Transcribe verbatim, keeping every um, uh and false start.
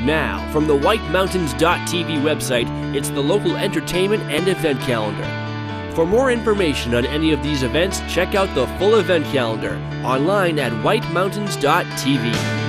Now, from the White Mountains dot T V website, it's the local entertainment and event calendar. For more information on any of these events, check out the full event calendar online at White Mountains dot T V.